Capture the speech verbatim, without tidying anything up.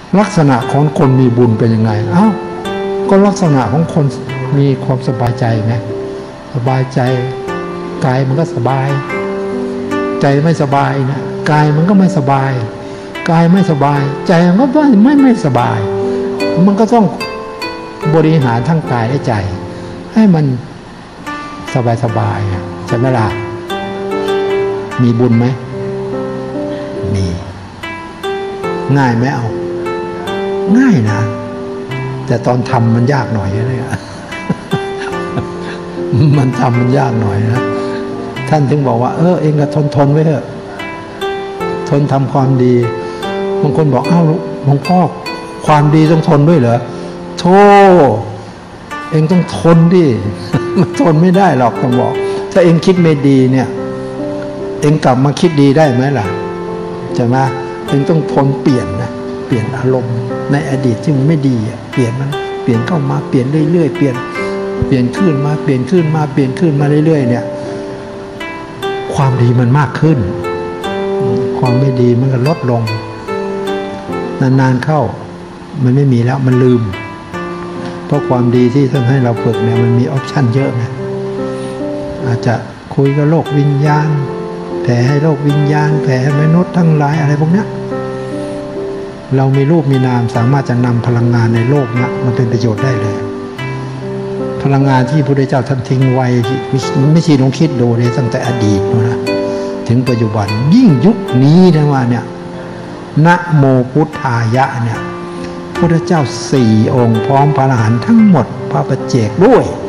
ลักษณะของคนมีบุญเป็นยังไงเอ้าก็ลักษณะของคนมีความสบายใจไงสบายใจกายมันก็สบายใจไม่สบายนะกายมันก็ไม่สบายกายไม่สบายใจมันก็ไม่ไม่ไม่สบายมันก็ต้องบริหารทั้งกายและใจให้มันสบายสบายใช่ไหมล่ะมีบุญไหมมีง่ายไหมเอาง่ายนะแต่ตอนทำมันยากหน่อยนะเนี่ยมันทำมันยากหน่อยนะท่านถึงบอกว่าเออเองก็ทนทนไว้เถอะทนทำความดีบางคนบอกอ้าวหลวงพ่อความดีต้องทนด้วยเหรอโธ่เองต้องทนดิมันทนไม่ได้หรอกต้องบอกถ้าเองคิดไม่ดีเนี่ยเองกลับมาคิดดีได้ไหมล่ะใช่ไหมเองต้องทนเปลี่ยนนะเปลี่ยนอารมณ์ในอดีตที่มันไม่ดีเปลี่ยนมันเปลี่ยนเข้ามาเปลี่ยนเรื่อยๆเปลี่ยนเปลี่ยนขึ้นมาเปลี่ยนขึ้นมาเปลี่ยนขึ้นมาเรื่อยๆเนี่ยความดีมันมากขึ้นความไม่ดีมันก็ลดลงนานๆเข้ามันไม่มีแล้วมันลืมเพราะความดีที่ท่านให้เราฝึกเนี่ยมันมีออปชั่นเยอะไงอาจจะคุยกับโลกวิญญาณแผ่ให้โลกวิญญาณแผ่ให้มนุษย์ทั้งหลายอะไรพวกนี้เรามีรูปมีนามสามารถจะนำพลังงานในโลกนี้มันเป็นประโยชน์ได้เลยพลังงานที่พระพุทธเจ้าท่านทิ้งไว้ไม่ใช่ลองคิดดูเลยตั้งแต่อดีตนะถึงปัจจุบันยิ่งยุคนี้นะว่าเนี่ยนะโมพุทธายะเนี่ยพระพุทธเจ้าสี่องค์พร้อมพระอรหันต์ทั้งหมดพระปัจเจกด้วย